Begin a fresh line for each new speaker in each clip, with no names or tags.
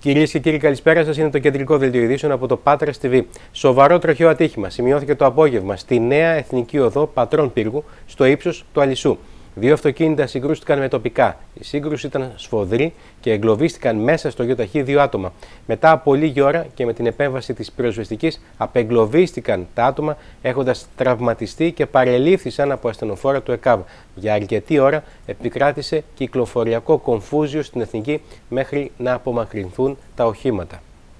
Κυρίες και κύριοι, καλησπέρα σας. Είναι το κεντρικό δελτίο ειδήσεων από το Πάτρας TV. Σοβαρό τροχαίο ατύχημα σημειώθηκε το απόγευμα στη Νέα Εθνική Οδό Πατρών Πύργου, στο ύψος του Αλυσού. Δύο αυτοκίνητα συγκρούστηκαν με τοπικά. Η σύγκρουση ήταν σφοδρή και εγκλωβίστηκαν μέσα στο ΙΟΤΑΧΗ δύο άτομα. Μετά από λίγη ώρα και με την επέμβαση της πυροσβεστικής, απεγκλωβίστηκαν τα άτομα έχοντας τραυματιστεί και παρελήφθησαν από ασθενοφόρα του ΕΚΑΒ. Για αρκετή ώρα επικράτησε κυκλοφοριακό κομφούζιο στην Εθνική μέχρι να απομακρυνθούν τα οχήματα.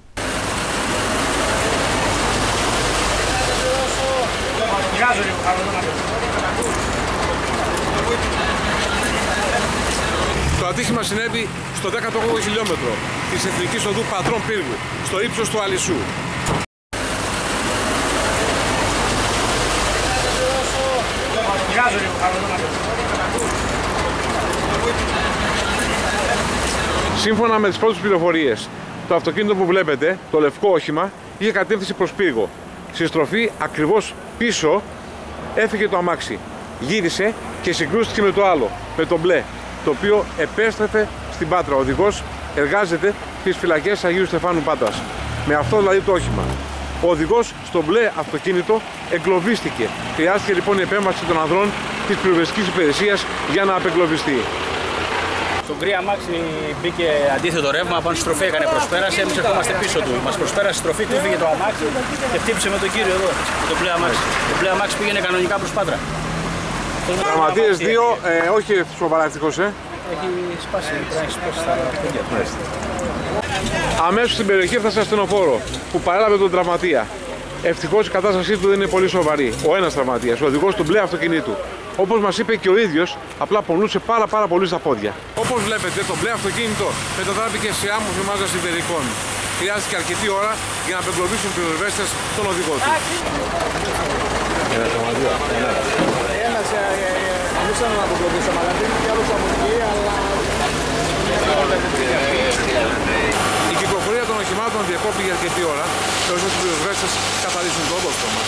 Το ατύχημα συνέβη στο 18ο χιλιόμετρο της Εθνικής Οδού Πατρών Πύργου, στο ύψος του Αλυσού. Σύμφωνα με τις πρώτες πληροφορίες, το αυτοκίνητο που βλέπετε, το λευκό όχημα, είχε κατεύθυνση προς Πύργο. Στη στροφή ακριβώς πίσω έφυγε το αμάξι. Γύρισε και συγκρούστηκε με το άλλο, με το μπλε, το οποίο επέστρεφε στην Πάτρα. Ο οδηγός εργάζεται στις φυλακές Αγίου Στεφάνου Πάτρας. Με αυτό δηλαδή το όχημα. Ο οδηγός στο μπλε αυτοκίνητο εγκλωβίστηκε. Χρειάστηκε λοιπόν η επέμβαση των ανδρών της πυροσβεστικής υπηρεσίας για να απεγκλωβιστεί.
Στο γκρι αμάξι μπήκε αντίθετο ρεύμα, πάνω στη στροφή έκανε προσπέραση, εμείς ερχόμαστε πίσω του. Μας προσπέρασε στη στροφή του, φύγε το αμάξι και χτύπησε με τον κύριο εδώ, με το μπλε αμάξι. Το μπλε αμάξι πήγαινε κανονικά προς Πάτρα.
Τραυματίες δύο, όχι σοβαρά ευτυχώς,
Έχει σπάσει, έχει σπάσει στα πόδια.
Αμέσως στην περιοχή έφτασε ασθενοφόρο που παρέλαβε τον τραυματία. Ευτυχώς η κατάστασή του δεν είναι πολύ σοβαρή. Ο ένας τραυματίας, ο οδηγός του μπλε αυτοκινήτου. Όπως μας είπε και ο ίδιος, απλά πονούσε πάρα πολύ στα πόδια. Όπως βλέπετε, το μπλε αυτοκίνητο μετατράπηκε σε άμμος μάζα σιδερικών. Χρειάστηκε αρκετή ώρα για να απεγκλωβίσουν οι πυροσβέστες τον οδηγό του.
Ένας ήθελα να απογκλωβίσουμε, αλλά δεν είναι άλλος από εκεί, αλλά...
Η κυκλοφορία των οχημάτων διακόπηκε αρκετή ώρα, ώστε οι πυροσβέστες καθαρίσουν το οδόστρωμα.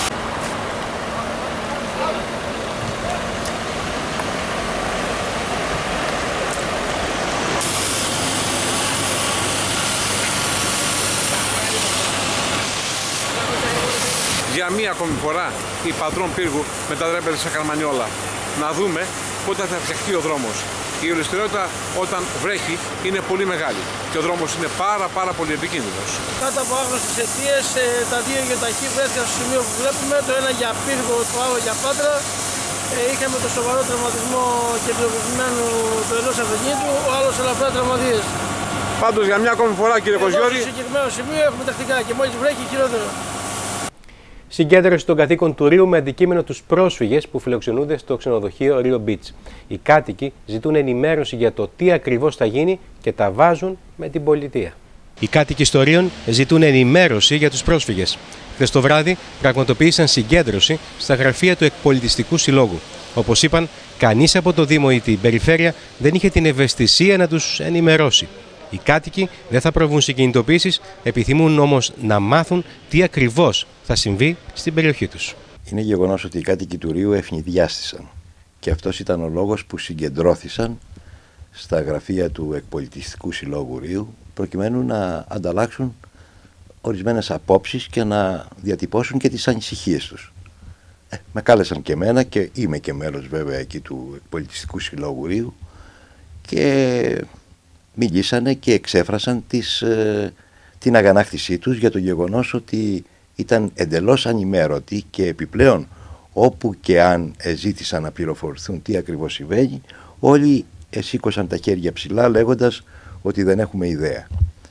Για μία ακόμη φορά η Πατρών Πύργου μετατρέπεται σε Καρμανιόλα. Να δούμε πότε θα φτιαχτεί ο δρόμος. Η ολιστερότητα όταν βρέχει είναι πολύ μεγάλη και ο δρόμος είναι πάρα πολύ επικίνδυνος.
Κάτω από άγνωστες αιτίες, τα δύο ΙΟΤΑΧΗ βρέθηκαν στο σημείο που βλέπουμε, το ένα για Πύργο, το άλλο για Πάτρα. Είχαμε το σοβαρό τραυματισμό και εγκλωβισμένου του ενός αυτοκίνητου, ο άλλος ελαφρά τραυματίες.
Πάντως για μια ακόμη φορά, κύριε Κοζιώρη,
στο συγκεκριμένο σημείο έχουμε τακτικά και μόλις βρέχει χειρότερο.
Συγκέντρωση των κατοίκων του Ρίου με αντικείμενο τους πρόσφυγες που φιλοξενούνται στο ξενοδοχείο Rio Beach. Οι κάτοικοι ζητούν ενημέρωση για το τι ακριβώς θα γίνει και τα βάζουν με την πολιτεία. Οι κάτοικοι στο Ρίον ζητούν ενημέρωση για τους πρόσφυγες. Χθες το βράδυ πραγματοποίησαν συγκέντρωση στα γραφεία του Εκπολιτιστικού Συλλόγου. Όπως είπαν, κανείς από το Δήμο ή την Περιφέρεια δεν είχε την ευαισθησία να τους ενημερώσει. Οι κάτοικοι δεν θα προβούν σε κινητοποίησεις, επιθυμούν όμως να μάθουν τι ακριβώς θα συμβεί στην περιοχή τους.
Είναι γεγονός ότι οι κάτοικοι του Ρίου ευνηδιάστησαν και αυτός ήταν ο λόγος που συγκεντρώθησαν στα γραφεία του Εκπολιτιστικού Συλλόγου Ρίου προκειμένου να ανταλλάξουν ορισμένες απόψεις και να διατυπώσουν και τις ανησυχίες τους. Με κάλεσαν και εμένα και είμαι και μέλος βέβαια εκεί του Εκπολιτιστικού Συλλόγου Ρίου και μιλήσανε και εξέφρασαν την αγανάκτησή τους για το γεγονός ότι ήταν εντελώς ανημέρωτοι και επιπλέον όπου και αν ζήτησαν να πληροφορηθούν τι ακριβώς συμβαίνει, όλοι σήκωσαν τα χέρια ψηλά λέγοντας ότι δεν έχουμε ιδέα.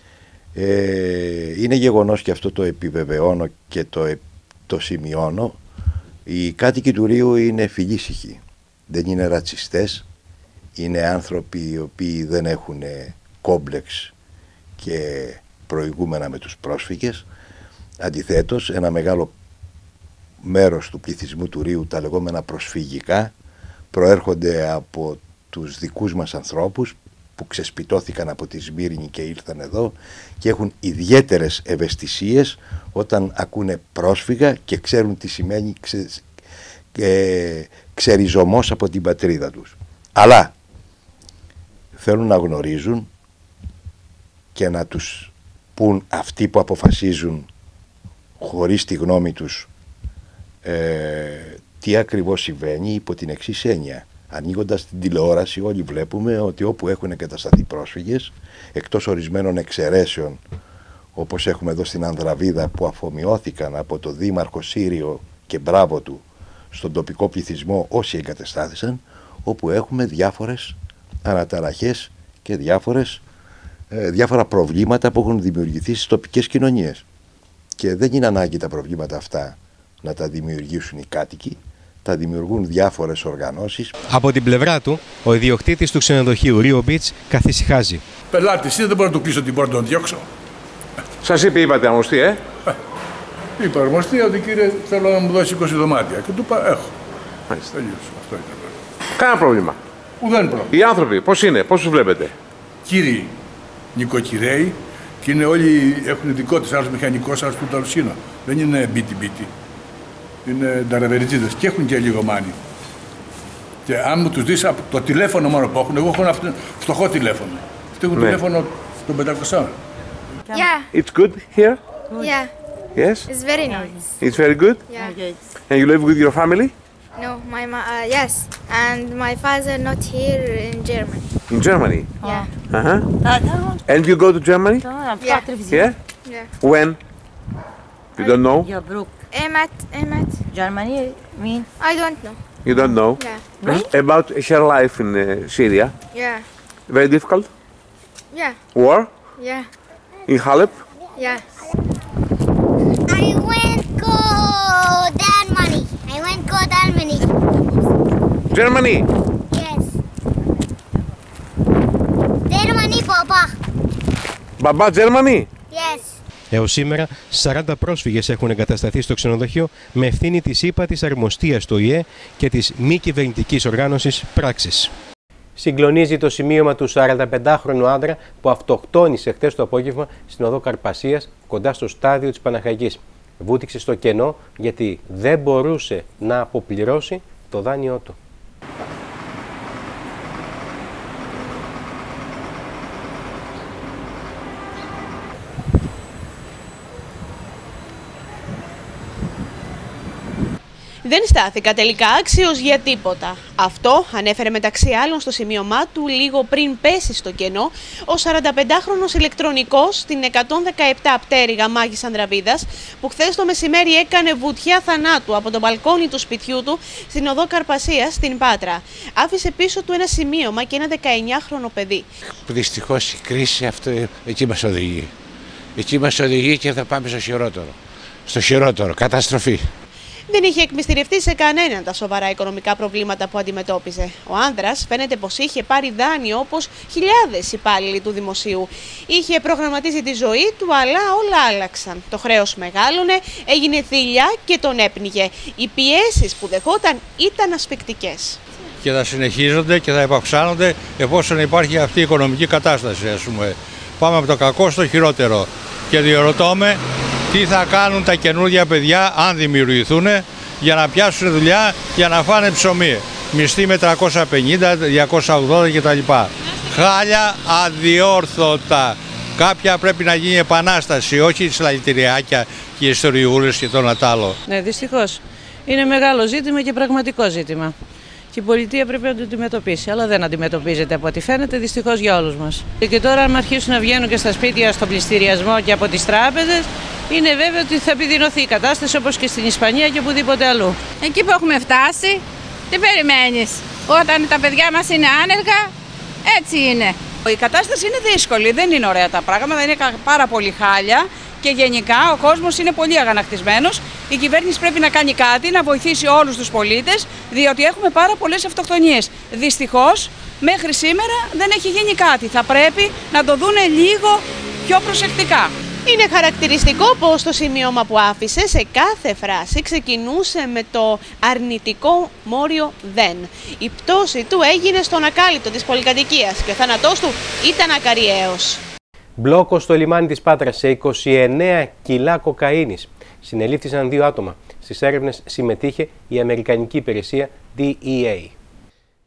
Είναι γεγονός και αυτό το επιβεβαιώνω και το σημειώνω. Οι κάτοικοι του Ρίου είναι φιλήσυχοι, δεν είναι ρατσιστές, είναι άνθρωποι οι οποίοι δεν έχουν κόμπλεξ και προηγούμενα με τους πρόσφυγες. Αντιθέτως, ένα μεγάλο μέρος του πληθυσμού του Ρίου, τα λεγόμενα προσφυγικά, προέρχονται από τους δικούς μας ανθρώπους που ξεσπιτώθηκαν από τη Σμύρνη και ήρθαν εδώ και έχουν ιδιαίτερες ευαισθησίες όταν ακούνε πρόσφυγα και ξέρουν τι σημαίνει ξεριζωμός από την πατρίδα τους. Αλλά θέλουν να γνωρίζουν και να τους πουν αυτοί που αποφασίζουν χωρίς τη γνώμη τους τι ακριβώς συμβαίνει υπό την εξής έννοια. Ανοίγοντας την τηλεόραση όλοι βλέπουμε ότι όπου έχουν εγκατασταθεί πρόσφυγες, εκτός ορισμένων εξαιρέσεων όπως έχουμε εδώ στην Ανδραβίδα που αφομοιώθηκαν από το δήμαρχο Σύριο και μπράβο του στον τοπικό πληθυσμό όσοι εγκαταστάθησαν, όπου έχουμε διάφορες αναταραχές και διάφορα προβλήματα που έχουν δημιουργηθεί στις τοπικές κοινωνίες. Και δεν είναι ανάγκη τα προβλήματα αυτά να τα δημιουργήσουν οι κάτοικοι, τα δημιουργούν διάφορες οργανώσεις.
Από την πλευρά του, ο ιδιοκτήτης του ξενοδοχείου Rio Beach καθησυχάζει.
Πελάτης, δεν μπορώ να του κλείσω την πόρτα να τον διώξω.
Σας είπατε αρμοστή,
Είπα αρμοστή ότι κύριε θέλω να μου δώσει 20 δωμάτια. Και του είπα έχω.
Μάλιστα.
Τελείωσε. Αυτό ήταν.
Κάνα πρόβλημα.
Ουδέν πρόβλημα.
Οι άνθρωποι πώς είναι, πώς τους βλέπετε?
Κύριοι νοικοκυρέοι και είναι όλοι έχουν δικό τους, άλλος μηχανικός, άλλος του ταλουσίνο. Δεν είναι μπίτι-μπίτι. Είναι νταραβεριτζίδες και έχουν και λίγο μάνι. Και αν μου τους δεις από το τηλέφωνο μόνο που έχουν, εγώ έχω ένα φτωχό τηλέφωνο. Αυτοί έχουν τηλέφωνο των 500.
Yeah. It's good here?
Yeah.
Yes?
It's very nice.
It's very good?
Yeah.
And you live with your family?
No, yes. And my father not here in Germany.
In Germany?
Yeah.
Uh-huh. And you go to Germany?
Yeah.
Yeah?
Yeah.
When? You don't know?
Emet.
Germany mean?
I don't know.
You don't know?
Yeah.
About her life in Syria?
Yeah.
Very difficult?
Yeah.
War?
Yeah.
In Halep?
Yeah.
I went to Germany.
Germany?
Yes. Germany, Papa.
Baba Germany?
Yes.
Έως σήμερα, 40 πρόσφυγες έχουν εγκατασταθεί στο ξενοδοχείο με ευθύνη της ύπατης αρμοστίας του ΟΗΕ και της μη κυβερνητικής οργάνωσης Πράξης. Συγκλονίζει το σημείωμα του 45χρονου άντρα που αυτοκτόνησε χτες το απόγευμα στην οδό Καρπασίας κοντά στο στάδιο της Παναχαϊκής. Βούτυξε στο κενό γιατί δεν μπορούσε να αποπληρώσει το δάνειό του.
Δεν στάθηκα τελικά άξιος για τίποτα. Αυτό ανέφερε μεταξύ άλλων στο σημείωμά του λίγο πριν πέσει στο κενό ο 45χρονος ηλεκτρονικός στην 117 πτέρυγα Μάγης Ανδραβίδας που χθες το μεσημέρι έκανε βουτιά θανάτου από το μπαλκόνι του σπιτιού του στην οδό Καρπασίας στην Πάτρα. Άφησε πίσω του ένα σημείωμα και ένα 19χρονο παιδί.
Δυστυχώς η κρίση αυτό εκεί μας οδηγεί. Εκεί μας οδηγεί και θα πάμε στο χειρότερο. Στο χειρότερο, καταστροφή.
Δεν είχε εκμυστηρευτεί σε κανέναν τα σοβαρά οικονομικά προβλήματα που αντιμετώπιζε. Ο άνδρας φαίνεται πως είχε πάρει δάνειο όπως χιλιάδες υπάλληλοι του δημοσίου. Είχε προγραμματίσει τη ζωή του, αλλά όλα άλλαξαν. Το χρέος μεγάλωνε, έγινε θηλιά και τον έπνιγε. Οι πιέσεις που δεχόταν ήταν ασφικτικές.
Και θα συνεχίζονται και θα επαυξάνονται εφόσον υπάρχει αυτή η οικονομική κατάσταση, ας πούμε. Πάμε από το κακό στο χειρότερο. Και διερωτώ με τι θα κάνουν τα καινούργια παιδιά αν δημιουργηθούν για να πιάσουν δουλειά, για να φάνε ψωμί. Μισθοί με 350, 280 κτλ. Χάλια αδιόρθωτα. Κάποια πρέπει να γίνει επανάσταση, όχι συλλαλητηριάκια και ιστοριούλες και το ένα τ' άλλο.
Ναι, δυστυχώς. Είναι μεγάλο ζήτημα και πραγματικό ζήτημα. Και η πολιτεία πρέπει να το αντιμετωπίσει, αλλά δεν αντιμετωπίζεται από ό,τι φαίνεται, δυστυχώς για όλους μας. Και τώρα, αν αρχίσουν να βγαίνουν και στα σπίτια στον πληστηριασμό και από τις τράπεζες, είναι βέβαιο ότι θα επιδεινωθεί η κατάσταση όπως και στην Ισπανία και οπουδήποτε αλλού.
Εκεί που έχουμε φτάσει, τι περιμένεις? Όταν τα παιδιά μας είναι άνεργα, έτσι είναι.
Η κατάσταση είναι δύσκολη, δεν είναι ωραία τα πράγματα, είναι πάρα πολύ χάλια. Και γενικά ο κόσμος είναι πολύ αγανακτισμένος. Η κυβέρνηση πρέπει να κάνει κάτι, να βοηθήσει όλους τους πολίτες, διότι έχουμε πάρα πολλές αυτοκτονίες. Δυστυχώς, μέχρι σήμερα δεν έχει γίνει κάτι. Θα πρέπει να το δούνε λίγο πιο προσεκτικά.
Είναι χαρακτηριστικό πως το σημείωμα που άφησε σε κάθε φράση ξεκινούσε με το αρνητικό μόριο δεν. Η πτώση του έγινε στον ακάλυπτο της πολυκατοικίας και ο θάνατός του ήταν ακαριαίος.
Μπλόκο στο λιμάνι της Πάτρας σε 29 κιλά κοκαίνης. Συνελήφθησαν 2 άτομα. Στις έρευνες συμμετείχε η Αμερικανική υπηρεσία DEA.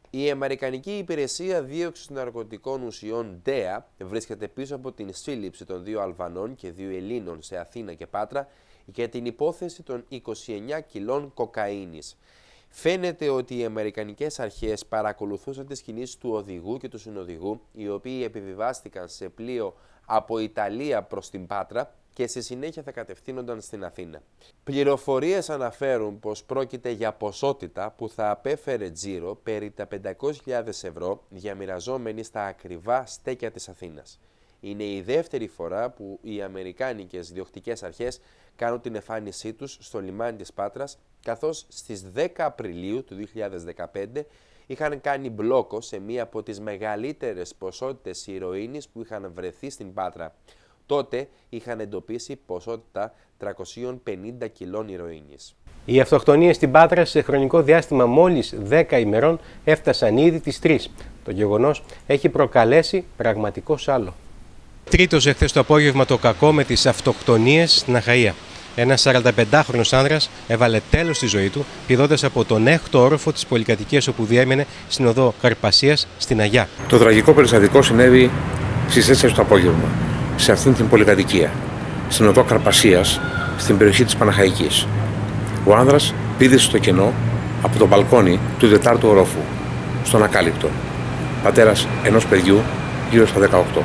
Η Αμερικανική Υπηρεσία Δίωξης Ναρκωτικών Ουσιών DEA βρίσκεται πίσω από την σύλληψη των 2 Αλβανών και 2 Ελλήνων σε Αθήνα και Πάτρα για την υπόθεση των 29 κιλών κοκαίνης. Φαίνεται ότι οι αμερικανικές αρχές παρακολουθούσαν τις κινήσεις του οδηγού και του συνοδηγού, οι οποίοι επιβιβάστηκαν σε πλοίο από Ιταλία προς την Πάτρα και στη συνέχεια θα κατευθύνονταν στην Αθήνα. Πληροφορίες αναφέρουν πως πρόκειται για ποσότητα που θα απέφερε τζίρο περί τα 500.000 ευρώ διαμοιραζόμενοι στα ακριβά στέκια της Αθήνας. Είναι η δεύτερη φορά που οι αμερικάνικες διοκτικές αρχές κάνουν την εμφάνισή τους στο λιμάνι της Πάτρας, καθώς στις 10 Απριλίου του 2015 είχαν κάνει μπλόκο σε μία από τις μεγαλύτερες ποσότητες ηρωίνης που είχαν βρεθεί στην Πάτρα. Τότε είχαν εντοπίσει ποσότητα 350 κιλών ηρωίνης.
Οι αυτοκτονίες στην Πάτρα σε χρονικό διάστημα μόλις 10 ημερών έφτασαν ήδη τις 3. Το γεγονός έχει προκαλέσει πραγματικό σάλο. Τρίτος εχθές το απόγευμα το κακό με τις αυτοκτονίες στην Αχαΐα. Ένας 45χρονος άνδρας έβαλε τέλος στη ζωή του πηδώντας από τον 6ο όροφο της πολυκατοικίας όπου διέμενε στην οδό Καρπασίας στην Αγιά.
Το τραγικό περιστατικό συνέβη στις 4 το απόγευμα σε αυτήν την πολυκατοικία, στην οδό Καρπασίας, στην περιοχή της Παναχαϊκής. Ο άνδρας πήδησε στο κενό από το μπαλκόνι του 4ου ορόφου, στον ακάλυπτο. Πατέρας ενός παιδιού γύρω στα 18.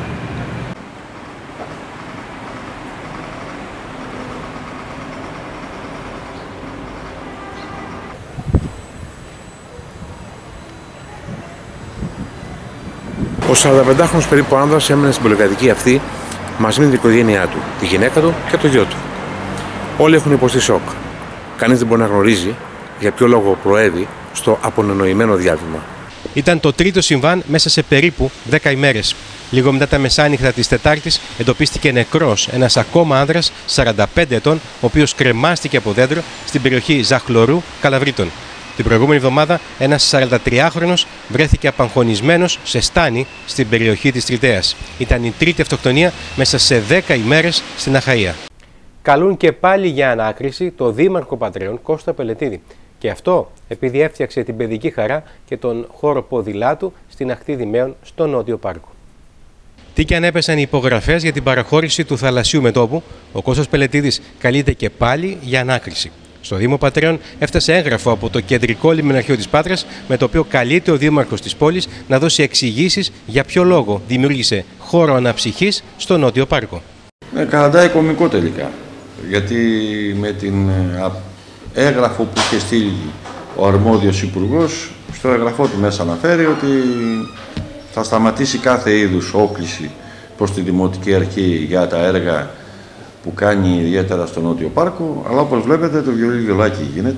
Ο 45χρονος περίπου άνδρας έμενε στην πολυκατοικία αυτή μαζί με την οικογένειά του, τη γυναίκα του και το γιο του. Όλοι έχουν υποστεί σοκ. Κανείς δεν μπορεί να γνωρίζει για ποιο λόγο προέβη στο απονενοημένο διάβημα.
Ήταν το τρίτο συμβάν μέσα σε περίπου 10 ημέρες. Λίγο μετά τα μεσάνυχτα της Τετάρτης εντοπίστηκε νεκρός ένας ακόμα άνδρας 45 ετών, ο οποίος κρεμάστηκε από δέντρο στην περιοχή Ζαχλωρού Καλαβρίτων. Την προηγούμενη εβδομάδα ένας 43χρονος βρέθηκε απαγχωνισμένος σε στάνη στην περιοχή της Τριτέας. Ήταν η τρίτη αυτοκτονία μέσα σε 10 ημέρες στην Αχαΐα. Καλούν και πάλι για ανάκριση το δήμαρχο Πατρέων Κώστα Πελετίδη. Και αυτό επειδή έφτιαξε την παιδική χαρά και τον χώρο ποδηλάτου στην ακτή Δημαίων στο Νότιο Πάρκο. Τι και αν έπεσαν οι υπογραφές για την παραχώρηση του θαλασσίου μετώπου, ο Κώστας Πελετίδης καλείται και πάλι για ανάκριση. Στο Δήμο Πατρέων έφτασε έγγραφο από το Κεντρικό Λιμεναρχείο της Πάτρας, με το οποίο καλείται ο Δήμαρχος της πόλης να δώσει εξηγήσεις για ποιο λόγο δημιούργησε χώρο αναψυχής στο Νότιο Πάρκο.
Καταντάει κωμικό τελικά, γιατί με την έγγραφο που είχε στείλει ο αρμόδιος υπουργός, στο έγγραφό του μέσα αναφέρει ότι θα σταματήσει κάθε είδους όκληση προς τη Δημοτική Αρχή για τα έργα που κάνει ιδιαίτερα στο Νότιο Πάρκο, αλλά όπως βλέπετε το βιολί-βιολάκι γίνεται.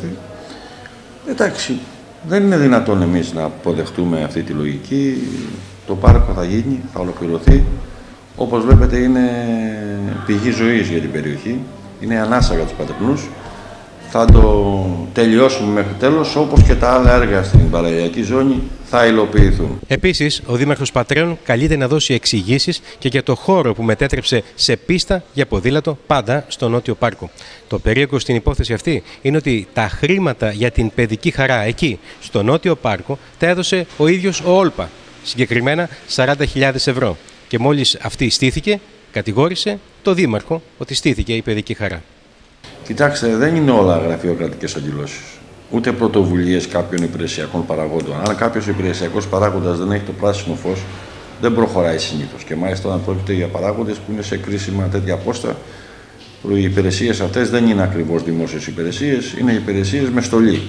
Εντάξει, δεν είναι δυνατόν εμείς να αποδεχτούμε αυτή τη λογική. Το πάρκο θα γίνει, θα ολοκληρωθεί. Όπως βλέπετε είναι πηγή ζωής για την περιοχή, είναι ανάσα για τους Πατρινούς. Θα το τελειώσουμε μέχρι τέλος, όπως και τα άλλα έργα στην παραλιακή ζώνη θα υλοποιηθούν.
Επίσης, ο Δήμαρχος Πατρέων καλείται να δώσει εξηγήσεις και για το χώρο που μετέτρεψε σε πίστα για ποδήλατο πάντα στο Νότιο Πάρκο. Το περίεργο στην υπόθεση αυτή είναι ότι τα χρήματα για την παιδική χαρά εκεί, στο Νότιο Πάρκο, τα έδωσε ο ίδιος ο Όλπα, συγκεκριμένα 40.000 ευρώ. Και μόλις αυτή στήθηκε, κατηγόρησε το Δήμαρχο ότι στήθηκε η παιδική χαρά.
Κοιτάξτε, δεν είναι όλα γραφειοκρατικές αντιλώσεις. Ούτε πρωτοβουλίες κάποιων υπηρεσιακών παραγόντων. Αν κάποιος υπηρεσιακός παράγοντας δεν έχει το πράσινο φως, δεν προχωράει συνήθως. Και μάλιστα όταν πρόκειται για παράγοντες που είναι σε κρίσιμα τέτοια πόστα, οι υπηρεσίες αυτές δεν είναι ακριβώς δημόσιες υπηρεσίες, είναι υπηρεσίες με στολή.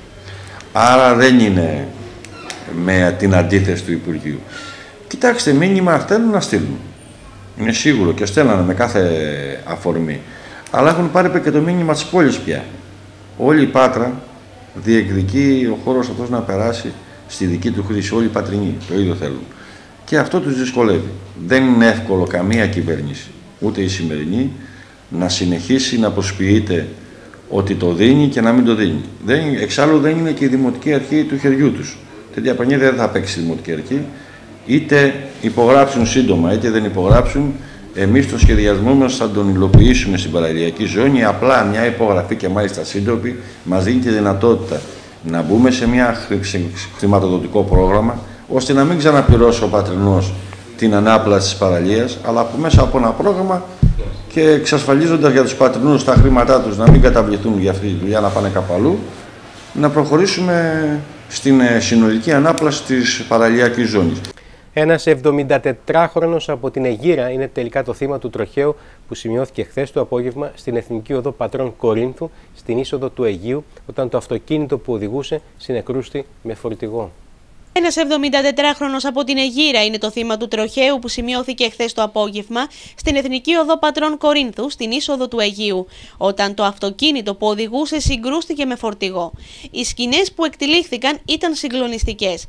Άρα δεν είναι με την αντίθεση του Υπουργείου. Κοιτάξτε, μήνυμα θέλουν να στείλουν. Είναι σίγουρο και στέλνανε με κάθε αφορμή. Αλλά έχουν πάρει και το μήνυμα της πόλης πια. Όλη η Πάτρα διεκδικεί ο χώρος αυτός να περάσει στη δική του χρήση. Όλοι οι Πατρινοί το ίδιο θέλουν. Και αυτό τους δυσκολεύει. Δεν είναι εύκολο καμία κυβέρνηση, ούτε η σημερινή, να συνεχίσει να προσποιείται ότι το δίνει και να μην το δίνει. Εξάλλου δεν είναι και η Δημοτική Αρχή του χεριού τους. Τέτοια παιχνίδια δεν θα παίξει η Δημοτική Αρχή. Είτε υπογράψουν σύντομα, είτε δεν υπογράψουν. Εμείς το σχεδιασμό μας θα τον υλοποιήσουμε στην παραλιακή ζώνη. Απλά μια υπογραφή και μάλιστα σύντομη μας δίνει τη δυνατότητα Να μπούμε σε μια χρηματοδοτικό πρόγραμμα, ώστε να μην ξαναπληρώσει ο πατρινός την ανάπλαση της παραλίας, αλλά από μέσα από ένα πρόγραμμα και εξασφαλίζοντας για τους πατρινούς τα χρήματά τους να μην καταβληθούν για αυτή τη δουλειά, να πάνε κάπου αλλού, να προχωρήσουμε στην συνολική ανάπλαση της παραλιακής ζώνης.
Ένας 74χρονος από την Αιγύρα είναι τελικά το θύμα του τροχαίου που σημειώθηκε χθες το απόγευμα στην Εθνική Οδό Πατρών Κορίνθου, στην είσοδο του Αιγείου, όταν το αυτοκίνητο που οδηγούσε συνεκρούστη με φορτηγό.
Ένας 74χρονος από την Αιγύρα είναι το θύμα του τροχαίου που σημειώθηκε χθες το απόγευμα στην Εθνική Οδό Πατρών Κορίνθου, στην είσοδο του Αιγείου, όταν το αυτοκίνητο που οδηγούσε συγκρούστηκε με φορτηγό. Οι σκηνές που εκτυλίχθηκαν ήταν συγκλονιστικές.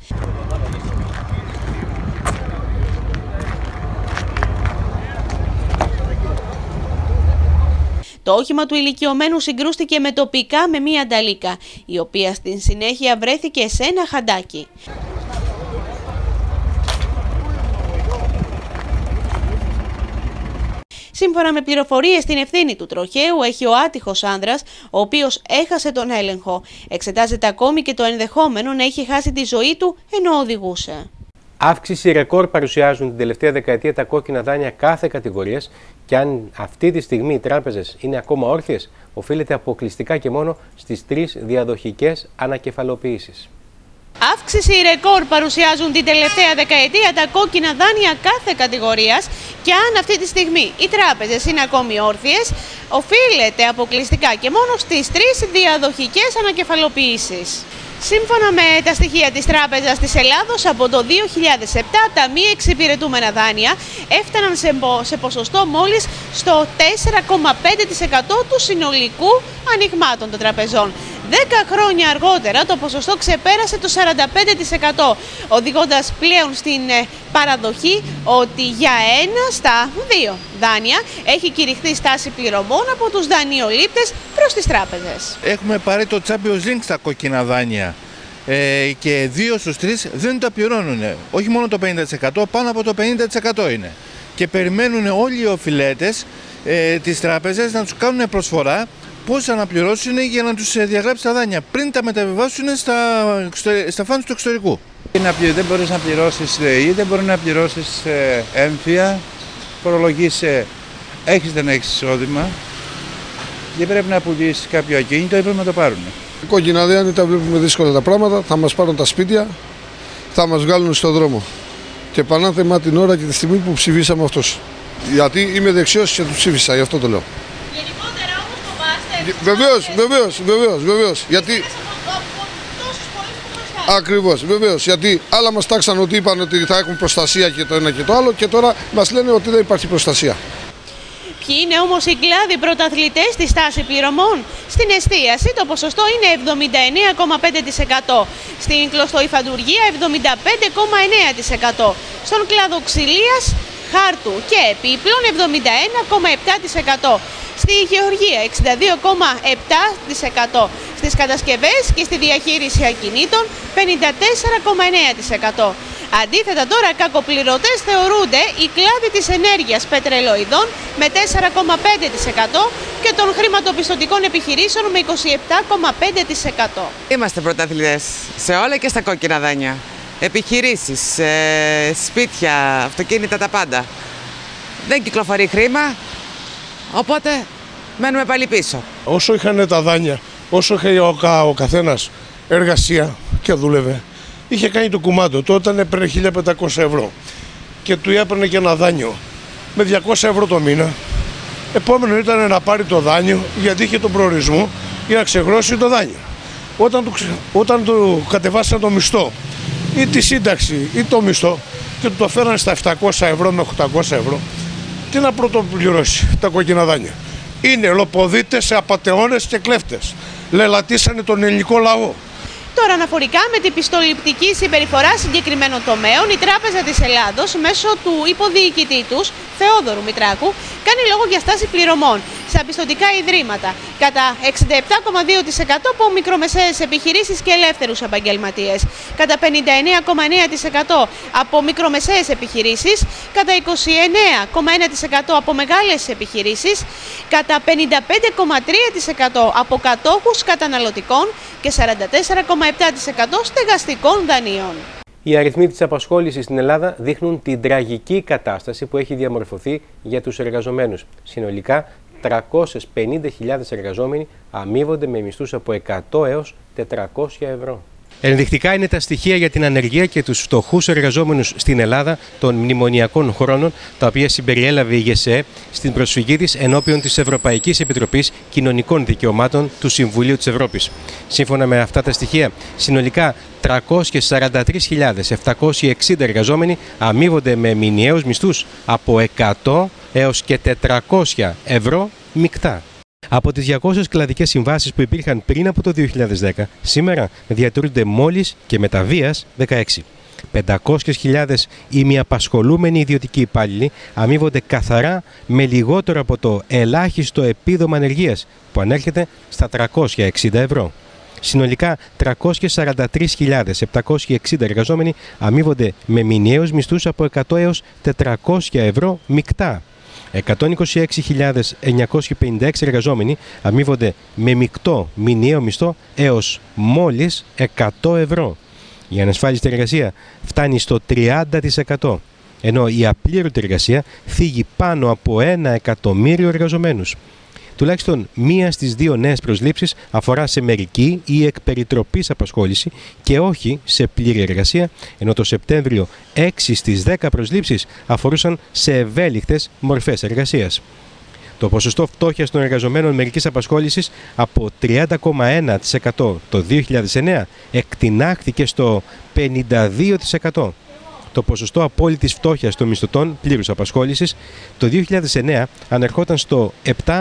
Το όχημα του ηλικιωμένου συγκρούστηκε με τοπικά με μία νταλίκα, η οποία στην συνέχεια βρέθηκε σε ένα χαντάκι. Σύμφωνα με πληροφορίες, στην ευθύνη του τροχαίου έχει ο άτυχος άνδρας, ο οποίος έχασε τον έλεγχο. Εξετάζεται ακόμη και το ενδεχόμενο να έχει χάσει τη ζωή του ενώ οδηγούσε.
Αύξηση ρεκόρ παρουσιάζουν την τελευταία δεκαετία τα κόκκινα δάνεια κάθε κατηγορίας και αν αυτή τη στιγμή οι τράπεζες είναι ακόμα όρθιες, οφείλεται αποκλειστικά και μόνο στις 3 διαδοχικές ανακεφαλοποιήσεις.
Αύξηση ρεκόρ παρουσιάζουν την τελευταία δεκαετία τα κόκκινα δάνεια κάθε κατηγορίας και αν αυτή τη στιγμή οι τράπεζες είναι ακόμη όρθιες, οφείλεται αποκλειστικά και μόνο στις 3 διαδοχικές ανακεφαλοποιήσεις. Σύμφωνα με τα στοιχεία της Τράπεζας της Ελλάδος, από το 2007 τα μη εξυπηρετούμενα δάνεια έφταναν σε ποσοστό μόλις στο 4,5% του συνολικού ανοιγμάτων των τραπεζών. 10 χρόνια αργότερα το ποσοστό ξεπέρασε το 45%, οδηγώντας πλέον στην παραδοχή ότι για 1 στα 2 δάνεια έχει κηρυχθεί στάση πληρωμών από τους δανειολήπτες προς τις τράπεζες.
Έχουμε πάρει το Champions League στα κόκκινα δάνεια και 2 στους 3 δεν τα πληρώνουν. Όχι μόνο το 50%, πάνω από το 50% είναι. Και περιμένουν όλοι οι οφειλέτες τις τράπεζες να τους κάνουν προσφορά πώς θα αναπληρώσουν για να τους διαγράψει τα δάνεια πριν τα μεταβιβάσουν στα φάνους του εξωτερικού.
Δεν μπορείς να πληρώσεις ΔΕΗ, δεν μπορείς να πληρώσεις έμφυα, φορολογείς, έχεις δεν έχεις εισόδημα και πρέπει να πουλήσεις κάποιο ακίνητο ή πρέπει να το πάρουν.
Κόκκινα δάνεια τα βλέπουμε δύσκολα τα πράγματα, θα μας πάρουν τα σπίτια, θα μας βγάλουν στον δρόμο. Και πανάθεμα την ώρα και τη στιγμή που ψηφίσαμε αυτός. Γιατί είμαι δεξιός και του ψήφισα, γι' αυτό το λέω.
Γενικότερα όμως φοβάστε...
Βεβαίως. Γιατί... Ακριβώς, βεβαίως. Γιατί άλλα μας τάξαν ότι είπαν ότι θα έχουν προστασία και το ένα και το άλλο και τώρα μας λένε ότι δεν υπάρχει προστασία.
Ποιοι είναι όμως οι κλάδοι πρωταθλητές στη στάση πληρωμών? Στην εστίαση το ποσοστό είναι 79,5%, στην κλωστοϊφαντουργία 75,9%, στον κλάδο ξυλίας, χάρτου και επίπλων 71,7%, στη γεωργία 62,7%, στις κατασκευές και στη διαχείριση ακινήτων 54,9%. Αντίθετα τώρα κακοπληρωτές θεωρούνται οι κλάδοι της ενέργειας πετρελοειδών με 4,5% και των χρηματοπιστωτικών επιχειρήσεων με 27,5%.
Είμαστε πρωταθλητές σε όλα και στα κόκκινα δάνεια. Επιχειρήσεις, σπίτια, αυτοκίνητα, τα πάντα. Δεν κυκλοφορεί χρήμα, οπότε μένουμε πάλι πίσω.
Όσο είχαν τα δάνεια, όσο είχε ο καθένας εργασία και δούλευε, είχε κάνει το κουμάντο. Τότε έπαιρνε 1.500 ευρώ και του έπαιρνε και ένα δάνειο με 200 ευρώ το μήνα. Επόμενο ήταν να πάρει το δάνειο γιατί είχε τον προορισμό για να ξεγρώσει το δάνειο. Όταν του κατεβάσαν το μισθό ή τη σύνταξη ή το μισθό και του το φέρανε στα 700 ευρώ με 800 ευρώ, τι να πρωτοπληρώσει τα κόκκινα δάνεια? Είναι λοποδίτες, απατεώνες και κλέφτες. Λελατίσανε τον ελληνικό λαό.
Τώρα, αναφορικά με την πιστοληπτική συμπεριφορά συγκεκριμένων τομέων, η Τράπεζα της Ελλάδος, μέσω του υποδιοικητή τους, Θεόδωρου Μητράκου, κάνει λόγο για στάση πληρωμών. στα πιστωτικά ιδρύματα, κατά 67,2% από μικρομεσαίες επιχειρήσεις και ελεύθερους επαγγελματίες, κατά 59,9% από μικρομεσαίες επιχειρήσεις, κατά 29,1% από μεγάλες επιχειρήσεις, κατά 55,3% από κατόχους καταναλωτικών και 44,7% στεγαστικών δανείων.
Οι αριθμοί της απασχόλησης στην Ελλάδα δείχνουν την τραγική κατάσταση που έχει διαμορφωθεί για τους εργαζομένους. Συνολικά, 350.000 εργαζόμενοι αμείβονται με μισθούς από 100 έως 400 ευρώ. Ενδεικτικά είναι τα στοιχεία για την ανεργία και τους φτωχούς εργαζόμενους στην Ελλάδα των μνημονιακών χρόνων, τα οποία συμπεριέλαβε η ΓΕΣΕ στην προσφυγή της ενώπιον της Ευρωπαϊκής Επιτροπής Κοινωνικών Δικαιωμάτων του Συμβουλίου της Ευρώπης. Σύμφωνα με αυτά τα στοιχεία, συνολικά 343.760 εργαζόμενοι αμείβονται με μηνιαίους μισθούς από 100 έως και 400 ευρώ μεικτά. Από τις 200 κλαδικές συμβάσεις που υπήρχαν πριν από το 2010, σήμερα διατηρούνται μόλις και με τα βίας 16. 500.000 ημιαπασχολούμενοι ιδιωτικοί υπάλληλοι αμείβονται καθαρά με λιγότερο από το ελάχιστο επίδομα ανεργίας, που ανέρχεται στα 360 ευρώ. Συνολικά 343.760 εργαζόμενοι αμείβονται με μηνιαίους μισθούς από 100 έως 400 ευρώ μεικτά. 126.956 εργαζόμενοι αμείβονται με μεικτό μηνιαίο μισθό έως μόλις 100 ευρώ. Η ανασφάλιστη εργασία φτάνει στο 30%, ενώ η απλήρωτη εργασία θίγει πάνω από 1 εκατομμύριο εργαζομένους. Τουλάχιστον μία στις 2 νέες προσλήψεις αφορά σε μερική ή εκ περιτροπής απασχόληση και όχι σε πλήρη εργασία, ενώ το Σεπτέμβριο 6 στις 10 προσλήψεις αφορούσαν σε ευέλικτες μορφές εργασίας. Το ποσοστό φτώχειας των εργαζομένων μερικής απασχόλησης από 30,1% το 2009 εκτινάχθηκε στο 52%. Το ποσοστό απόλυτης φτώχειας των μισθωτών πλήρους απασχόλησης το 2009 ανερχόταν στο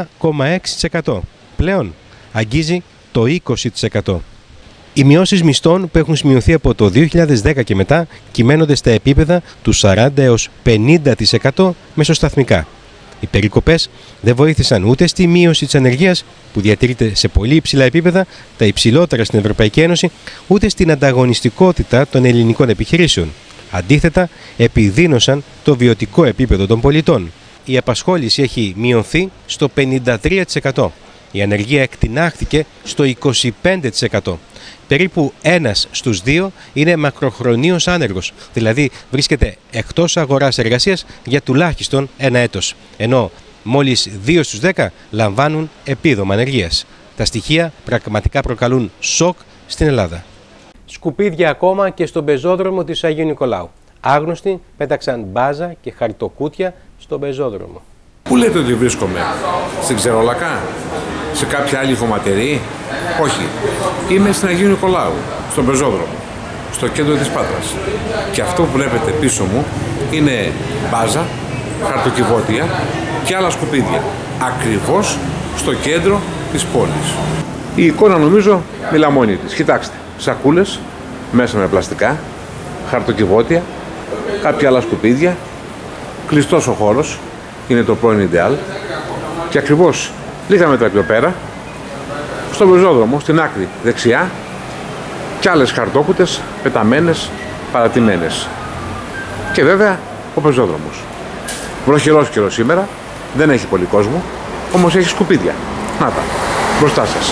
7,6%. Πλέον αγγίζει το 20%. Οι μειώσεις μισθών που έχουν σημειωθεί από το 2010 και μετά κυμαίνονται στα επίπεδα του 40 έως 50% μεσοσταθμικά. Οι περικοπές δεν βοήθησαν ούτε στη μείωση της ανεργίας, που διατηρείται σε πολύ υψηλά επίπεδα, τα υψηλότερα στην Ευρωπαϊκή Ένωση, ούτε στην ανταγωνιστικότητα των ελληνικών επιχειρήσεων. Αντίθετα, επιδείνωσαν το βιωτικό επίπεδο των πολιτών. Η απασχόληση έχει μειωθεί στο 53%. Η ανεργία εκτινάχθηκε στο 25%. Περίπου 1 στους 2 είναι μακροχρονίως άνεργος, δηλαδή βρίσκεται εκτός αγοράς εργασίας για τουλάχιστον 1 έτος, ενώ μόλις 2 στους 10 λαμβάνουν επίδομα ανεργίας. Τα στοιχεία πραγματικά προκαλούν σοκ στην Ελλάδα. Σκουπίδια ακόμα και στον πεζόδρομο της Αγίου Νικολάου. Άγνωστοι πέταξαν μπάζα και χαρτοκούτια στον πεζόδρομο.
Πού λέτε ότι βρίσκομαι, στην Ξερολακά, σε κάποια άλλη χωματερή? Όχι. Είμαι στην Αγίου Νικολάου, στον πεζόδρομο, στο κέντρο της Πάτρας. Και αυτό που βλέπετε πίσω μου είναι μπάζα, χαρτοκιβώτια και άλλα σκουπίδια. Ακριβώς στο κέντρο της πόλης. Η εικόνα νομίζω μιλά μόνη της. Κοιτάξτε, σακούλες μέσα με πλαστικά, χαρτοκιβώτια, κάποια άλλα σκουπίδια, κλειστός ο χώρος, είναι το πρώην Ιντεάλ, και ακριβώς λίγα μέτρα πιο πέρα, στον πεζόδρομο, στην άκρη δεξιά, και άλλες χαρτόκουτες πεταμένες, παρατημένες. Και βέβαια ο πεζόδρομος. Βροχερός καιρός σήμερα, δεν έχει πολύ κόσμο, όμως έχει σκουπίδια. Να τα, μπροστά σας.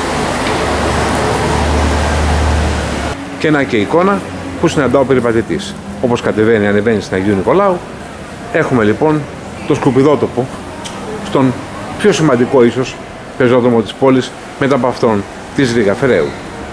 Και ένα και εικόνα που συναντάω περιπατητής. Όπως κατεβαίνει, ανεβαίνει στην Αγίου Νικολάου, έχουμε λοιπόν το σκουπιδότοπο στον πιο σημαντικό ίσως πεζόδρομο της πόλης μετά από αυτόν της Ρίγα Φεραίου.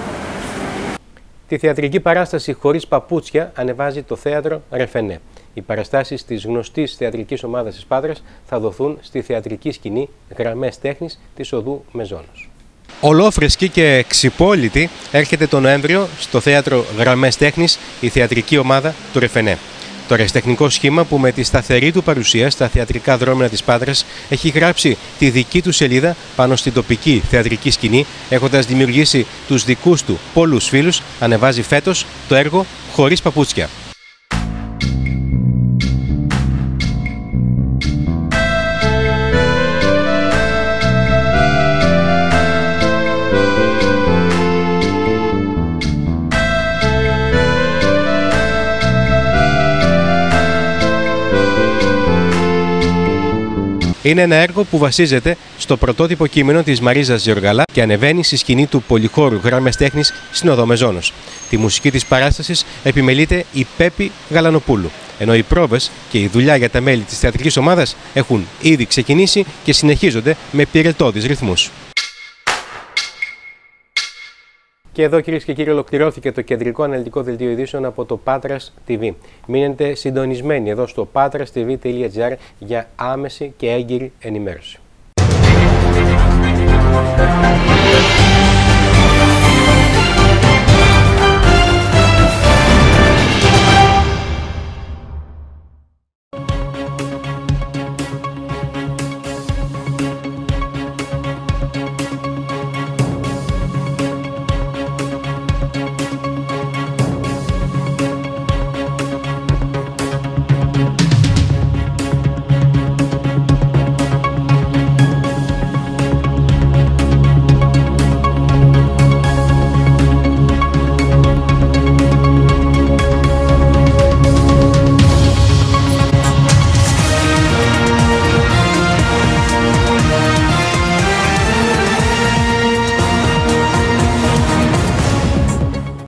Τη θεατρική παράσταση «Χωρίς παπούτσια» ανεβάζει το θέατρο Ρεφενέ. Οι παραστάσεις της γνωστής θεατρικής ομάδας της Πάτρας θα δοθούν στη θεατρική σκηνή Γραμμές Τέχνης της οδού Μεζόνος. Ολόφρεσκη και ξυπόλυτη έρχεται το Νοέμβριο στο θέατρο Γραμμές Τέχνης η θεατρική ομάδα του Ρεφενέ. Το αεραστεχνικό σχήμα που με τη σταθερή του παρουσία στα θεατρικά δρόμενα της Πάτρας έχει γράψει τη δική του σελίδα πάνω στην τοπική θεατρική σκηνή, έχοντας δημιουργήσει τους δικούς του πολλούς φίλους, ανεβάζει φέτος το έργο «Χωρίς παπούτσια». Είναι ένα έργο που βασίζεται στο πρωτότυπο κείμενο της Μαρίζας Γεωργαλά και ανεβαίνει στη σκηνή του πολυχώρου Γράμμες Τέχνης στην Οδό Μεζόνος. Τη μουσική της παράστασης επιμελείται η Πέπη Γαλανοπούλου, ενώ οι πρόβες και η δουλειά για τα μέλη της θεατρικής ομάδας έχουν ήδη ξεκινήσει και συνεχίζονται με πυρετώδεις ρυθμούς. Και εδώ, κυρίες και κύριοι, ολοκληρώθηκε το κεντρικό αναλυτικό δελτίο ειδήσεων από το Patras TV. Μείνετε συντονισμένοι εδώ στο patrastv.gr για άμεση και έγκυρη ενημέρωση.